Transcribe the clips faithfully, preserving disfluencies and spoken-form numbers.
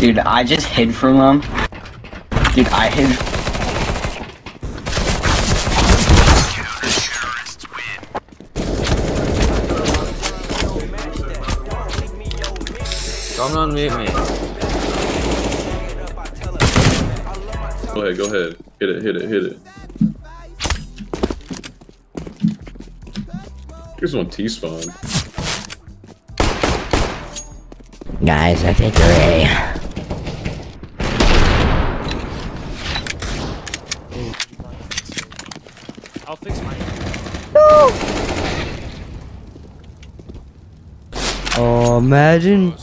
Dude, I just hid from them. Dude, I hid. Don't unmute me. Go ahead, go ahead. Hit it, hit it, hit it. Here's one T-spawn. Guys, I think you're A. I'll fix mine. No! Oh, imagine.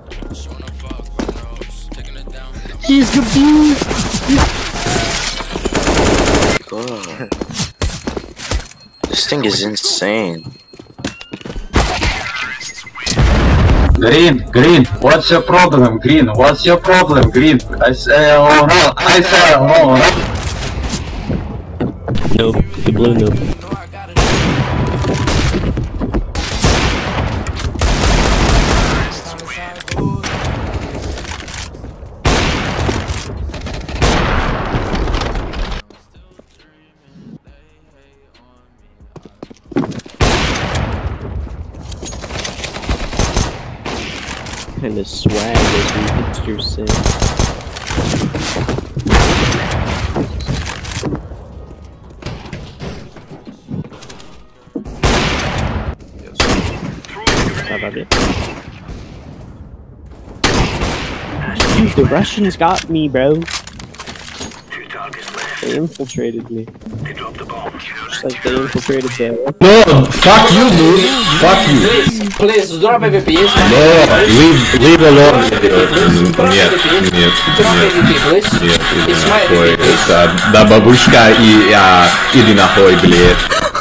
He's confused. God. This thing is insane. Green, Green, what's your problem, Green? What's your problem, Green? I say, oh no, I say, oh no. Nope, the blue noob. And the swag as we hipster say. How about it? Dude, the Russians got me, bro. They infiltrated me. Just like they infiltrated the... No, fuck you, dude. Fuck you. Please, drop M V P. No, leave, leave alone. Нет, нет, нет, нет, иди нахуй. Это, да, бабушка и, а, иди нахуй, блядь.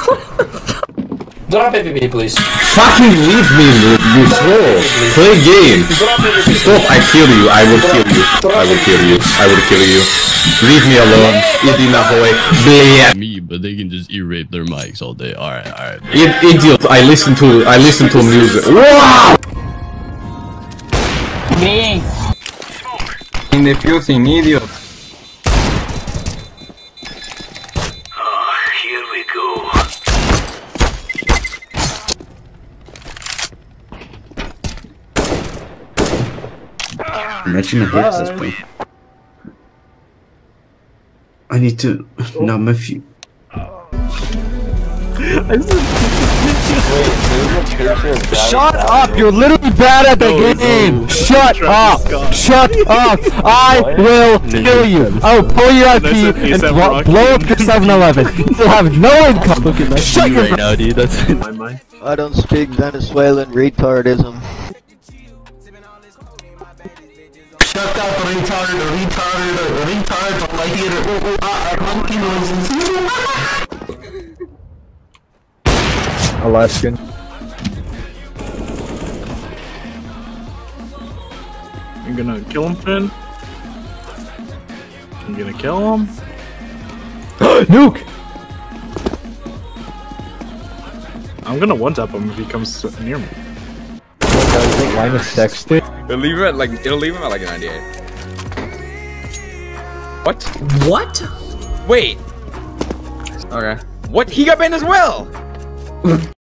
Drop M V P, please. Fucking leave me, dude, you slow. Play game. Stop, I kill you, I will kill you. I will kill you, I will kill you. Leave me alone, иди нахуй, блядь. Me, but they can just e-rape their mics all day. Alright, alright. Idiot, I listen to, I listen to music. Wow! Me! In the fusing, idiot. Here we go. Imagine a hit at this point. I need to numb a few. Shut up! You're literally bad at the No, game! no. Shut Travis up! Scott. Shut up! I will kill you! I will pull your I P That's and A$AP blo Rocky. blow up your seven eleven! You'll have no income! Look at my Shut your right now, dude. That's in my mind. I don't speak Venezuelan retardism. Shut up, retard, retard, retard, I hear ooh, ooh, ah, monkey noises. Alaskan. I'm gonna kill him, Finn. I'm gonna kill him. Nuke! I'm gonna one-tap him if he comes near me. Linus Dexter. It'll leave him at like it'll leave him at like a ninety-eight. What? What? Wait. Okay. What? He got banned as well.